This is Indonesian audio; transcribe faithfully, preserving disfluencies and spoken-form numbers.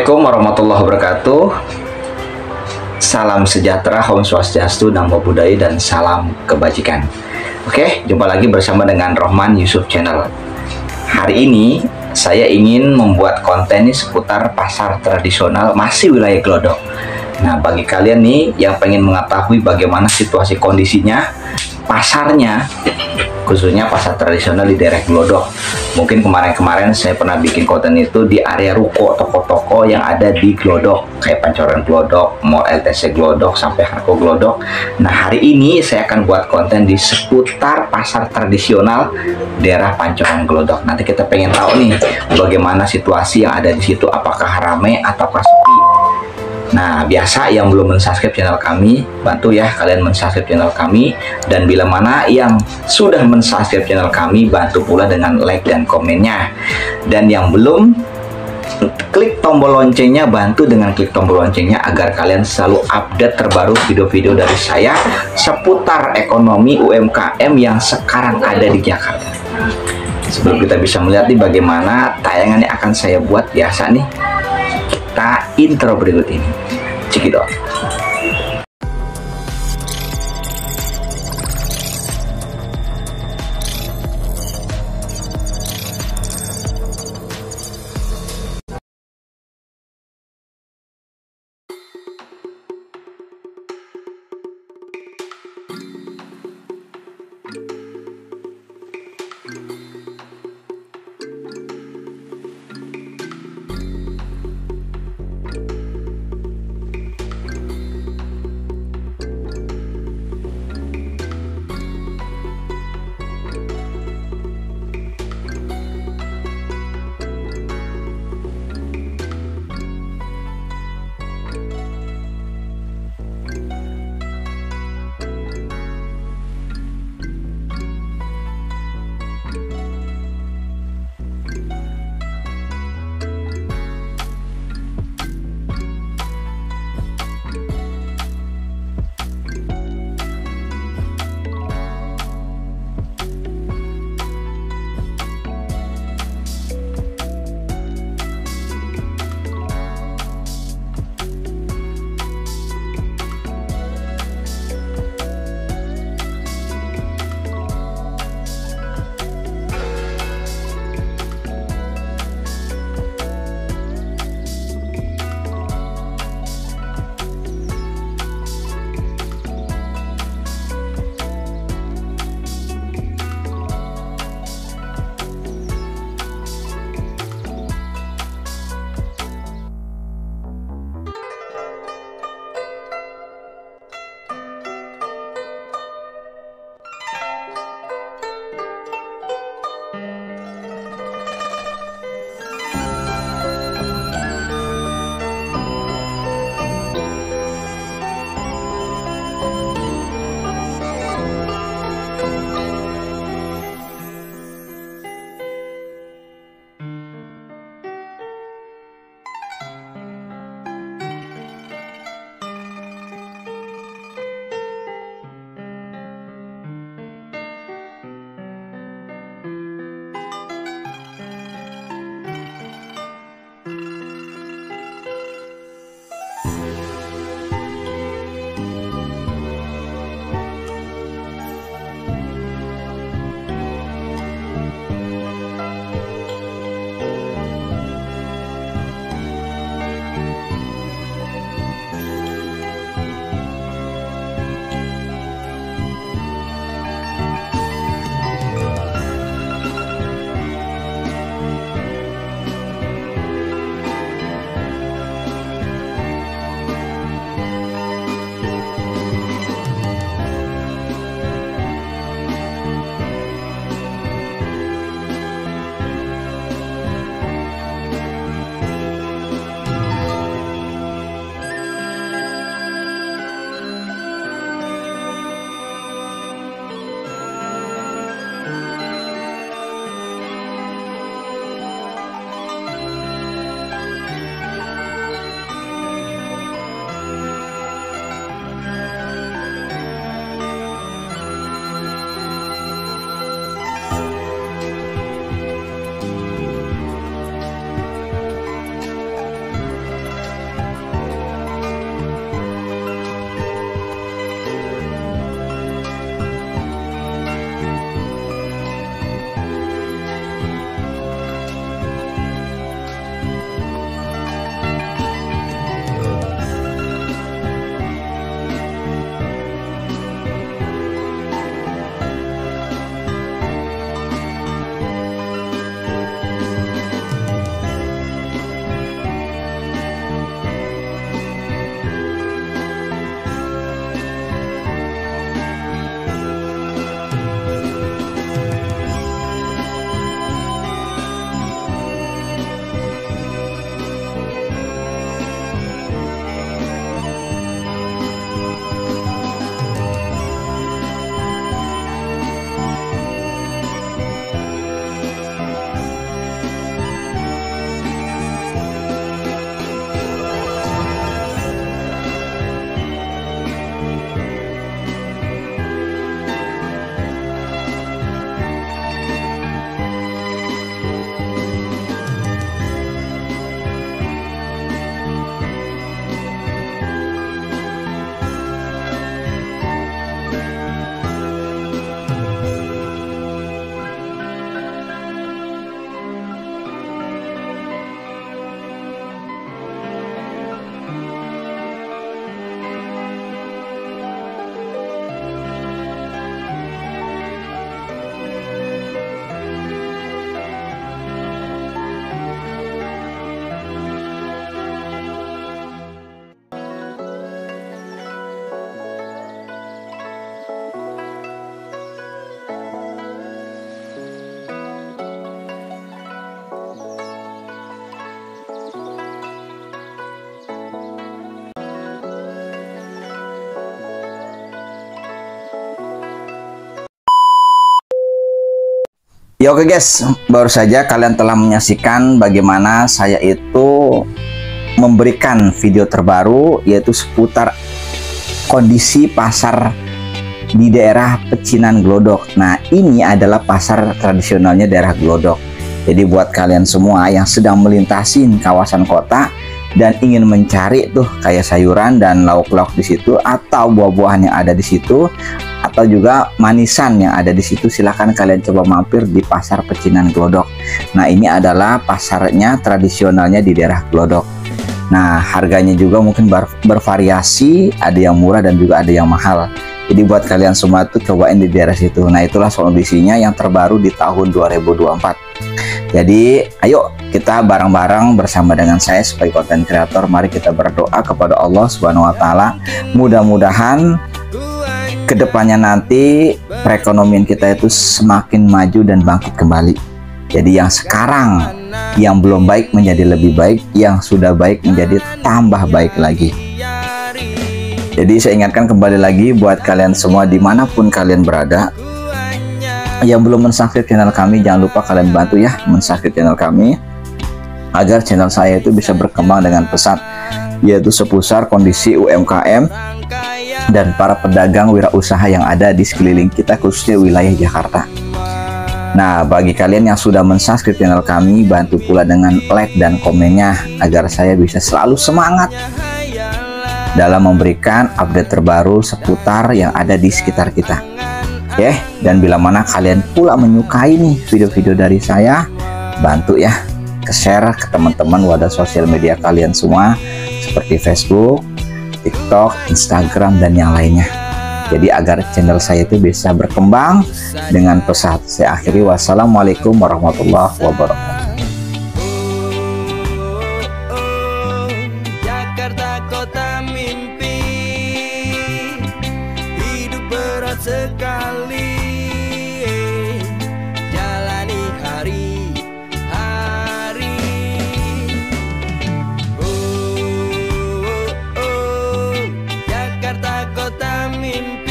Assalamualaikum warahmatullahi wabarakatuh. Salam sejahtera, Om Swastiastu, Namo Buddhaya, dan salam kebajikan. Oke, jumpa lagi bersama dengan Rohman Yusuf Channel. Hari ini saya ingin membuat konten ini seputar pasar tradisional masih wilayah Glodok. Nah, bagi kalian nih yang pengen mengetahui bagaimana situasi kondisinya, pasarnya, khususnya pasar tradisional di daerah Glodok. Mungkin kemarin-kemarin saya pernah bikin konten itu di area ruko, toko-toko yang ada di Glodok, kayak Pancoran Glodok, Mall L T C Glodok, sampai Harko Glodok. Nah, hari ini saya akan buat konten di seputar pasar tradisional daerah Pancoran Glodok. Nanti kita pengen tahu nih bagaimana situasi yang ada di situ, apakah ramai ataukah sepi. Nah, biasa yang belum mensubscribe channel kami, bantu ya kalian mensubscribe channel kami. Dan bila mana yang sudah mensubscribe channel kami, bantu pula dengan like dan komennya. Dan yang belum, klik tombol loncengnya, bantu dengan klik tombol loncengnya agar kalian selalu update terbaru video-video dari saya seputar ekonomi U M K M yang sekarang ada di Jakarta. Sebelum kita bisa melihat nih bagaimana tayangan yang akan saya buat, biasa nih kita intro berikut ini. Cekidot. Ya oke guys, baru saja kalian telah menyaksikan bagaimana saya itu memberikan video terbaru, yaitu seputar kondisi pasar di daerah Pecinan Glodok. Nah, ini adalah pasar tradisionalnya daerah Glodok. Jadi buat kalian semua yang sedang melintasi kawasan kota dan ingin mencari tuh kayak sayuran dan lauk-lauk di situ, atau buah-buahan yang ada di situ, atau juga manisan yang ada di situ, silahkan kalian coba mampir di pasar Pecinan Glodok. Nah, ini adalah pasarnya tradisionalnya di daerah Glodok. Nah, harganya juga mungkin ber bervariasi, ada yang murah dan juga ada yang mahal. Jadi buat kalian semua tuh cobain di daerah situ. Nah, itulah kondisinya yang terbaru di tahun dua ribu dua puluh empat. Jadi ayo kita bareng-bareng bersama dengan saya sebagai konten kreator, mari kita berdoa kepada Allah Subhanahu wa taala. Mudah-mudahan kedepannya nanti perekonomian kita itu semakin maju dan bangkit kembali. Jadi yang sekarang yang belum baik menjadi lebih baik, yang sudah baik menjadi tambah baik lagi. Jadi saya ingatkan kembali lagi buat kalian semua dimanapun kalian berada, yang belum mensubscribe channel kami, jangan lupa kalian bantu ya mensubscribe channel kami agar channel saya itu bisa berkembang dengan pesat, yaitu seputar kondisi U M K M dan para pedagang wirausaha yang ada di sekeliling kita, khususnya wilayah Jakarta. Nah, bagi kalian yang sudah mensubscribe channel kami, bantu pula dengan like dan komennya agar saya bisa selalu semangat dalam memberikan update terbaru seputar yang ada di sekitar kita. Oke, dan bila mana kalian pula menyukai nih video-video dari saya, bantu ya ke share ke teman-teman wadah sosial media kalian semua seperti Facebook, TikTok, Instagram, dan yang lainnya. Jadi agar channel saya itu bisa berkembang dengan pesat. Saya akhiri, wassalamualaikum warahmatullahi wabarakatuh. Jakarta kota mimpi, hidup berat sekali, jalani hari-hari. Oh, oh, oh, Jakarta kota mimpi.